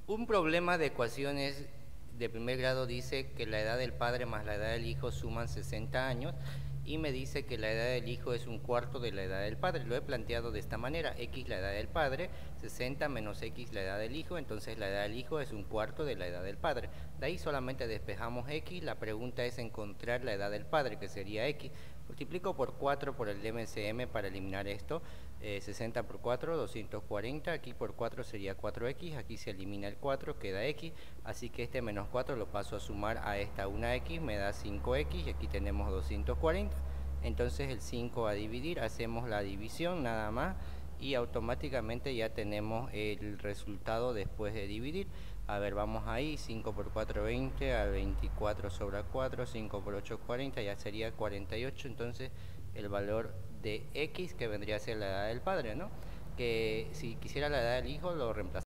Un problema de ecuaciones de primer grado dice que la edad del padre más la edad del hijo suman 60 años y me dice que la edad del hijo es un cuarto de la edad del padre. Lo he planteado de esta manera: x la edad del padre, 60 menos x la edad del hijo, entonces la edad del hijo es un cuarto de la edad del padre. De ahí solamente despejamos x. La pregunta es encontrar la edad del padre, que sería x. Multiplico por 4 por el MCM para eliminar esto. 60 por 4, 240, aquí por 4 sería 4x, aquí se elimina el 4, queda x, así que este menos 4 lo paso a sumar a esta una x, me da 5x, y aquí tenemos 240, entonces el 5 a dividir, hacemos la división nada más, y automáticamente ya tenemos el resultado después de dividir. A ver, vamos ahí: 5 por 4, 20, a 24 sobra 4, 5 por 8, 40, ya sería 48, entonces el valor de x, que vendría a ser la edad del padre, ¿no? Que si quisiera la edad del hijo lo reemplazaría